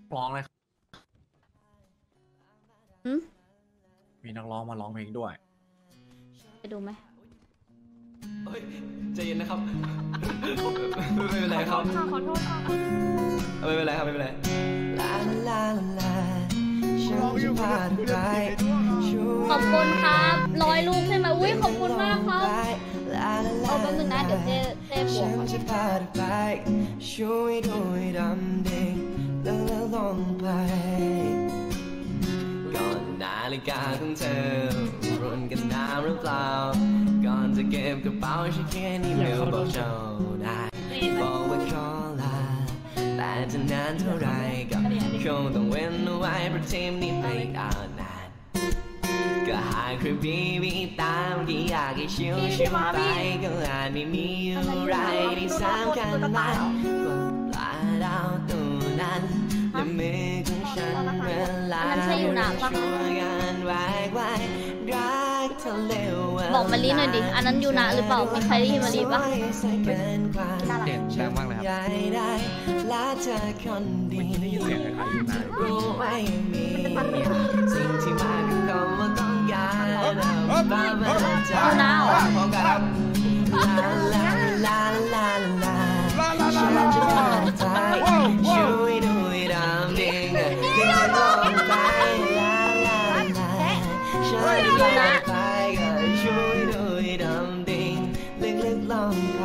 ร้องเลยครับอืมมีนักร้องมาร้องเพลงด้วยไปดูไหมเฮ้ยใจเย็นนะครับไม่เป็นไรครับขอโทษค่ะไม่เป็นไรครับไม่เป็นไรขอบคุณครับ100 ลูกใช่ไหมอุ้ยขอบคุณมากครับเอาแป๊บนึงนะเดี๋ยวเจ๊บวกก่อนช่วยด้วยดำดิ่งแล้วลงไปก่อนนาฬิกาของเธอรุนกันน้ำหรือเปล่าก่อนจะเก็บกระเป๋าฉันเขียนอีเมลบอกเจ้านายบอกว่าขอลาแต่จะนานเท่าไรก็คงต้องเว้นเอาไว้เพราะทีมนี้ไม่เอานานก็หากคือบีตามที่อยากให้ชิวไปก็อาจไม่มีอะไรที่สำคัญมากกว่าปลาดาวตัวนั้นและมือของฉันเวลาช่วยกันไว้รักเธอเร็วบอกมาลีหน่อยดิอันนั้นยูนะหรือเปล่ามีใครได้ยินมาลีปะเสียงดังมากเลยครับไม่ได้ยินเสียงเลยครับยูนะรู้ไว้มีสิ่งที่มาคือคำว่าต้องการบ้ามาจากยูนะเหรอลาฉันจะพาใจช่วยด้วยดำดิ่งที่จะลงไปฉันจะพาไปช่วยด้วยดำดิ่งลึกๆลงไป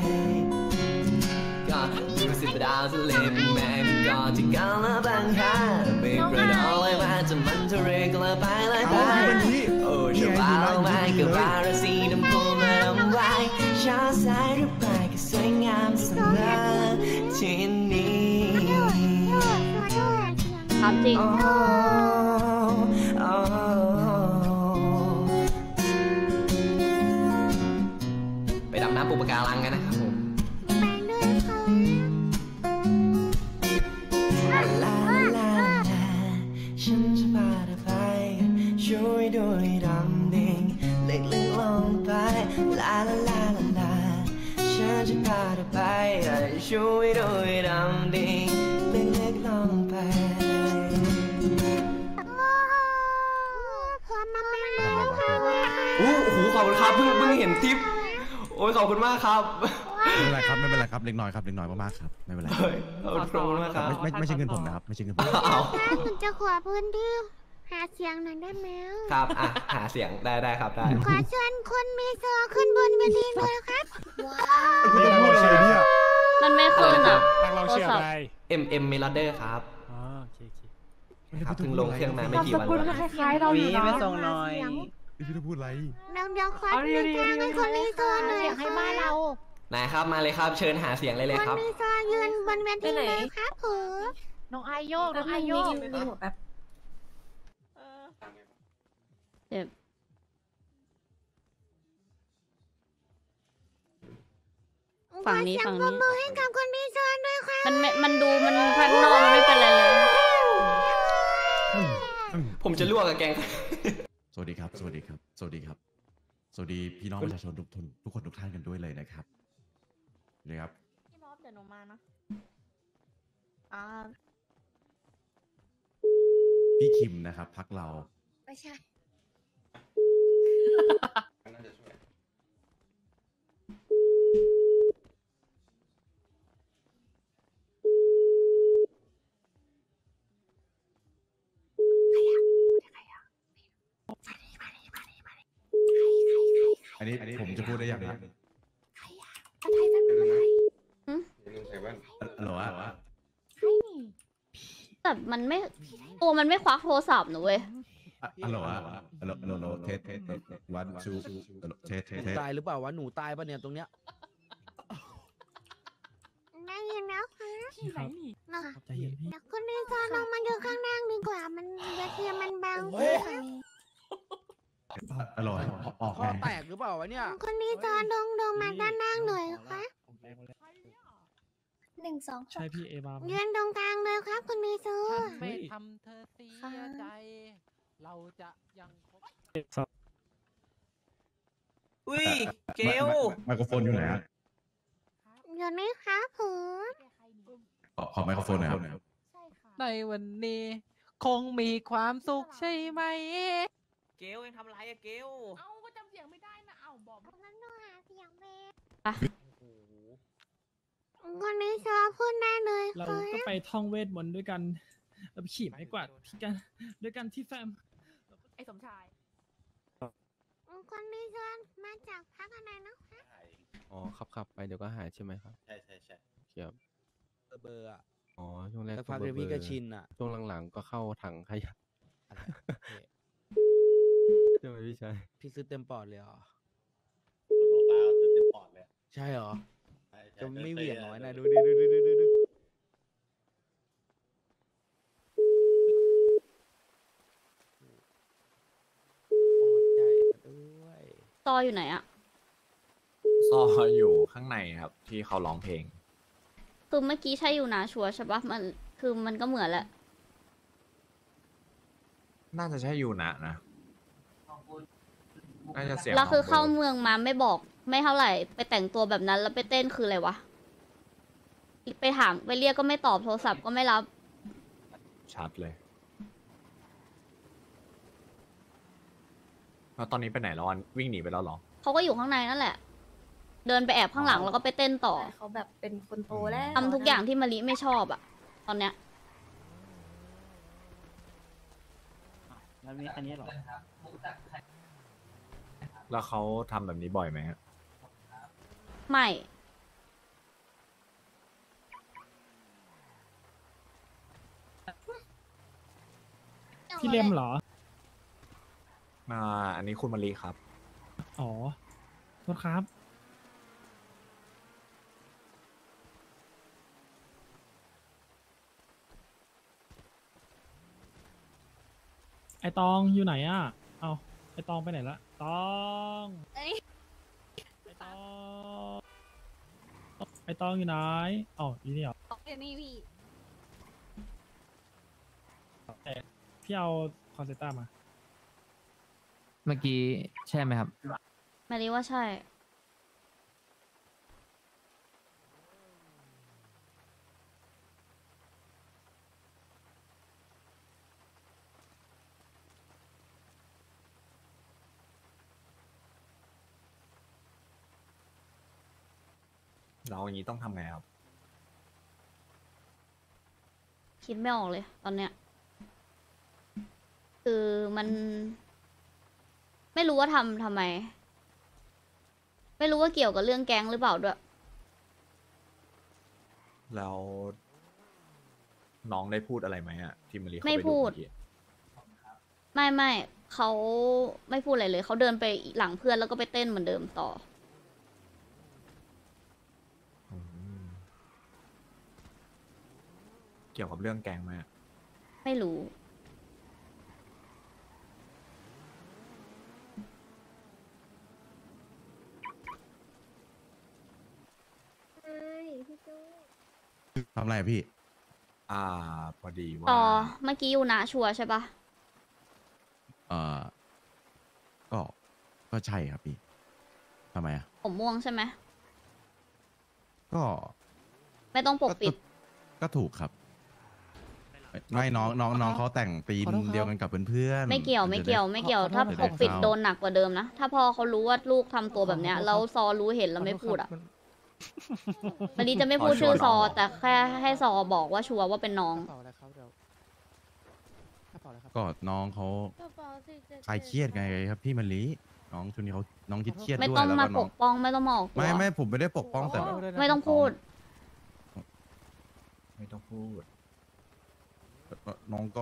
ก็ดูสิบดาวทะเลเป็นแมงก็ที่กำลังบังคับไม่กระโดดเลยมาจะมันจะเรกละไปเลยไปโอ้จะบ้าไม่ก็บาราสีน้ำพุมาดำไว้ชาสายหรือไปก็สวยงามเสมอที่นี่ครับจริงไปดำน้ำปูปะการังกันนะครับผมฉันจะพาเธอไปช่วยด้วยดำดิ่งเล็กลงไปลาฉันจะพาเธอไปช่วยด้วยดำดิ่งเล็กลงไปโอ้โหขอบคุณครับเพิ่งเห็นทิปโอ้ยขอบคุณมากครับไม่เป็นไรครับไม่เป็นไรครับเล็กน้อยครับเล็กน้อยมากๆครับไม่เป็นไรขอบคุณมากครับไม่ใช่เงินผมนะครับไม่ใช่เงินผมหนูจะขอพื้นที่หาเสียงหน่อยได้ไหมครับหาเสียงได้ครับได้ขอเชิญคนมีโซขึ้นบนเวทีเลยครับว้ามันไม่ขึ้นอ่ะเราเชื่ออะไรเมลเดอร์ครับอ๋อโอเคครับเพิ่งลงเครื่องมาไม่กี่วันคล้ายๆเราอยู่นะไม่ส่งหน่อยพี่จะพูดอะไรเดี๋ยวขอมีโซเป็นคนมีโซหน่อยให้บ้านเราไหนครับมาเลยครับเชิญหาเสียงเลยครับคนมีโซยืนบนเวทีเลยครับผมน้องไอโยกมีหัวแบบเจ็บฝั่งนี้มือให้กับคนมีโซด้วยค่ะมันดูมันพันนอกมันไม่เป็นไรเลยผมจะลวกกับแกงสวัสดีครับสวัสดีพี่น้องประชาชนทุกคนทุกท่านกันด้วยเลยนะครับนะครับพี่มอบเดี๋ยวหนูมานะพี่คิมนะครับพักเราไม่ใช่น่าจะช่วยอันนี้ผมจะพูดได้ยังไงใครอะอะไรแบบอะไรหรอวะแต่มันไม่ตัวมันไม่ควักโทรศัพท์หนูเว้ยหรอวะเทสวันชูเทสตายหรือเปล่าวะหนูตายปะเนี่ยตรงเนี้ยได้ยินแล้วค่ะที่ไหนนี่ใจเย็นพี่แต่คนมีโซลงมาอยู่ข้างล่างดีกว่ามันเวทีมันบังอร่อยออกคอแตกหรือเปล่าวะเนี่ยคนนี้จอลงมาด้านล่างหน่อยค่ะ1 2 ใช่พี่เอมายืนตรงกลางเลยครับคุณมีซูไม่ทำเธอเสียใจเราจะยังอุ้ยเกลไมโครโฟนอยู่ไหนฮะอยู่นี่ครับผมขอไมโครโฟนหน่อยครับใช่ค่ะในวันนี้ คงมีความสุขใช่ไหมเกลยังทำไรอะเกลเอ้าก็จำเสียงไม่ได้นะ เอ้าบอกงั้นหนูหาเสียงเบสคนนี้ชอบพูดได้เลยเราค่ะก็ไปท่องเวทมนต์ด้วยกันเราไปขี่ไม้กวาดที่กันด้วยกันที่แฟมไอ้สมชายคนนี้ชวนมาจากพักอะไรนะคะอ๋อครับไปเดี๋ยวก็หายใช่ไหมครับใช่เกี่ยวเบอร์อ่ะอ๋อช่วงแรกสักพักเดี๋ยวพี่ก็ชินอ่ะช่วงหลังๆก็เข้าถังขยะอะไรพี่ใช่ไหมพี่ชายพี่ซื้อเต็มปอดเลยเหรอโรตาคือเต็มปอดเลยใช่เหรอใช่จะไม่เหวี่ยงน้อยนะดูดูดิปอดใหญ่ด้วยซออยู่ไหนอะซออยู่ข้างในครับ ที่เขาร้องเพลงคือเมื่อกี้ใช่อยู่นะชัวร์ใช่ปะมันคือมันก็เหมือนแหละน่าจะใช่ยูนะนะน่าจะเสียงแล้วคือน้เข้างบิร์ดเมืองมาไม่บอกไม่เท่าไหร่ไปแต่งตัวแบบนั้นแล้วไปเต้นคืออะไรวะ ไปถามไปเรียกก็ไม่ตอบโทรศัพท์ก็ไม่รับชัดเลยแล้วตอนนี้ไปไหนแล้วอันวิ่งหนีไปแล้วเหรอเขาก็อยู่ข้างในนั่นแหละ เดินไปแอบข้างหลังแล้วก็ไปเต้นต่อเขาแบบเป็นคนโตแล้วทำทุกอย่างที่มะลิไม่ชอบอะตอนเนี้ยแล้วนี่อันนี้หรอแล้วเขาทำแบบนี้บ่อยไหมฮะไม่พี่เลียมเหรออันนี้คุณมารีครับอ๋อโทษครับ ไอตองอยู่ไหนอ่ะ เอาไอตองไปไหนละ ตอง ไอตอง ไอตองอยู่ไหนอ๋ออยู่นี่เหรอเดี๋ยวนี้พี่พี่เอาคอนเซต้ามาเมื่อกี้ใช่ไหมครับมะลิว่าใช่เราอย่างนี้ต้องทำไงครับคิดไม่ออกเลยตอนเนี้ย คือมัน ไม่รู้ว่าทำไม ไม่รู้ว่าเกี่ยวกับเรื่องแก๊งหรือเปล่าด้วยแล้วน้องได้พูดอะไรไหมอะที่มารีเขาไม่ไปพูดเมื่อกี้ไม่เขาไม่พูดอะไรเลย เขาเดินไปหลังเพื่อนแล้วก็ไปเต้นเหมือนเดิมต่ออืมเกี่ยวกับเรื่องแกงไหมอะไม่รู้ทำไรอะพี่พอดีว่าต่อเมื่อกี้อยู่นะชัวร์ใช่ปะเอ่อ ก็ ก็ใช่ครับพี่ ทำไมอ่ะผมม่วงใช่ไหมก็ไม่ต้องปกปิดก็ถูกครับ ไม่น้องเขาแต่งธีมเดียวกันกับเพื่อนๆไม่เกี่ยวจะไม่ได้เกี่ยว ไม่เกี่ยว ถ้าจะปได้กปิดเศร้าโดนหนักกว่าเดิมนะ ถ้าพอเขารู้ว่าลูกทำตัวแบบเนี้ย แล้วซอรู้เห็นแล้วไม่พูดอ่ะมันนี้จะไม่พูดชื่อซอ แต่แค่ให้ซอบอกว่าชัวร์ว่าเป็นน้องกระเป๋าอะไรครับเดี๋ยวกระเป๋าอะไรครับก็น้องเขาคลายเครียดไงครับพี่มะลิน้องช่วงนี้เขาน้องคิดเครียดไม่ด้วยต้องแล้วมาก็ปน้องกป้องไม่ต้องมาออกตัวไม่ผมไม่ได้ปกป้องแต่แบบไม่ต้องพูดไม่ต้องพูดน้องก็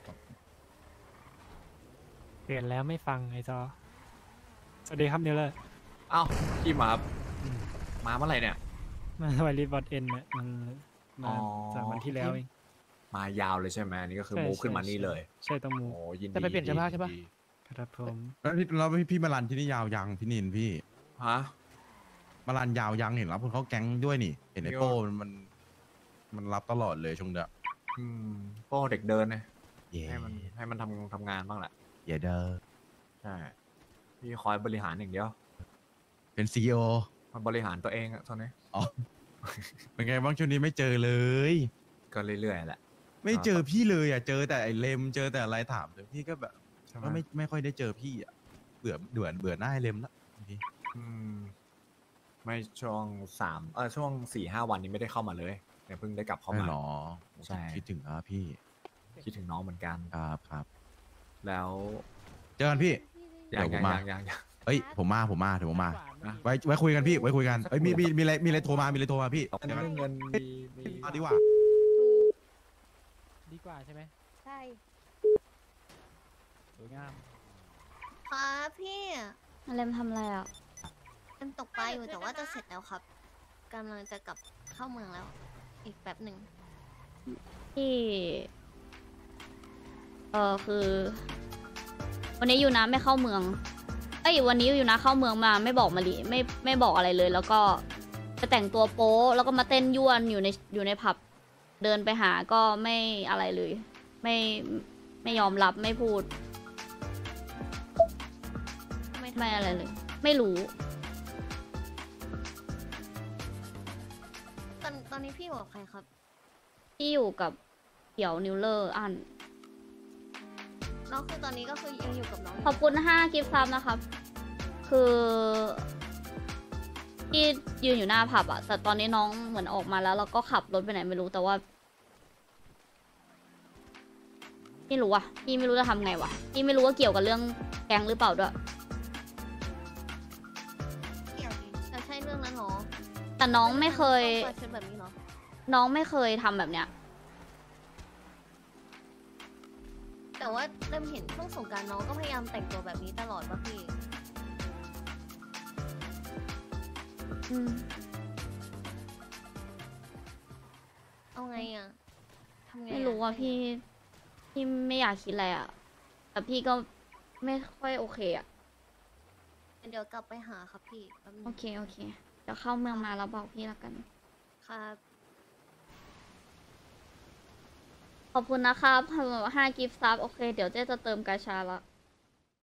เปลี่ยนแล้วไม่ฟังไอซอ สวัสดีครับเนียวเลยเอ้าพี่มาครับมาเมื่อไหร่เนี่ยมาไวรีบอทเอ็นเนี่ยมันอ๋มาอจากวันที่แล้วเองมายาวเลยใช่ไหมอันนี่ก็คือใช่มูฟขึ้นมาใช่นี่เลยใช่ต้องมูโอ้ยินดีจะไปเปลี่ยนเสื้อผ้าใช่ปะยินดีครับผมแล้วพี่มารันที่นี่ยาวยังพี่นินพี่ฮะมารันยาวยังเห็นรับคนเขาแก๊งด้วยนี่ เห็นไอเดี๋ยวโป้มันรับตลอดเลยช่วงเนี้ยโป้เด็กเดินนะเย่ให้มันทำงานบ้างแหละเย่เด้อใช่พี่คอยบริหารอย่างเดียวเป็นซีอีโอมันบริหารตัวเองอะตอนนี้อ๋อ เป็นไงบ้างช่วงนี้ไม่เจอเลยก็เรื่อยๆแหละไม่เจอพี่เลยอ่ะเจอแต่ไอ้เลมเจอแต่อะไรถามแต่พี่ก็แบบใช่ไหมก็ไม่ค่อยได้เจอพี่อ่ะเบื่อหน้าไอ้เลมละบางทีอืมไม่ช่วงช่วง4-5 วันนี้ไม่ได้เข้ามาเลยเนี่ยเพิ่งได้กลับเข้าไม่มาหรอใช่คิดถึงครับพี่คิดถึงน้องเหมือนกันครับแล้วเจอกันพี่ยังเดี๋ยวผมมายังเอ้ยผมมาเดี๋ยวผมมานะไว้คุยกันพี่ไว้คุยกันเอ้ยมีอะไรโทรมาพี่เรื่องเงินมีมาดีกว่าดีกว่าใช่ไหมใช่สวยงามครับพี่อะไรมาทำอะไรอ่ะมันตกปลาอยู่แต่ว่าจะเสร็จแล้วครับกำลังจะกลับเข้าเมืองแล้ว อีกแป๊บหนึ่งที่คือ วันนี้อยู่นะไม่เข้าเมือง วันนี้อยู่นะเข้าเมืองมาไม่บอกมาลิไม่บอกอะไรเลย แล้วก็จะแต่งตัวโป๊แล้วก็มาเต้นยั่วอยู่ในผับเดินไปหาก็ไม่อะไรเลย ไม่ยอมรับไม่พูด ไม่อะไรเลย ไม่รู้ตอนนี้พี่อยู่กับใครครับที่อยู่กับเขียวนิวเลอร์อันน้องคือตอนนี้ก็คือยังอยู่กับน้องขอบคุณ5กิฟต์ซับนะครับ คือที่ยืนอยู่หน้าผับอะแต่ตอนนี้น้องเหมือนออกมาแล้วแล้วก็ขับรถไปไหนไม่รู้แต่ว่าไม่รู้อะพี่ไม่รู้จะทำไงวะพี่ไม่รู้ว่าเกี่ยวกับเรื่องแก๊งหรือเปล่าด้วยเกี่ยวดิแต่ใช่เรื่องนั้นเหรอแต่น้องไม่เคยปลาชุดแบบนี้เหรอน้องไม่เคยทำแบบเนี้ยแต่ว่าเริ่มเห็นช่วงสงกรานต์น้องก็พยายามแต่งตัวแบบนี้ตลอดป่ะพี่อืมเอาไงอ่ะทำไงอะไม่รู้ว่าพี่ไม่อยากคิดอะไรอะแต่พี่ก็ไม่ค่อยโอเคอะเดี๋ยวกลับไปหาครับพี่แป๊บนึงโอเคเดี๋ยวเข้าเมืองมาแล้วบอกพี่แล้วกันครับขอบคุณนะครับ5กิฟต์ซับโอเคเดี๋ยวเจ๊จะเติมกาชาละ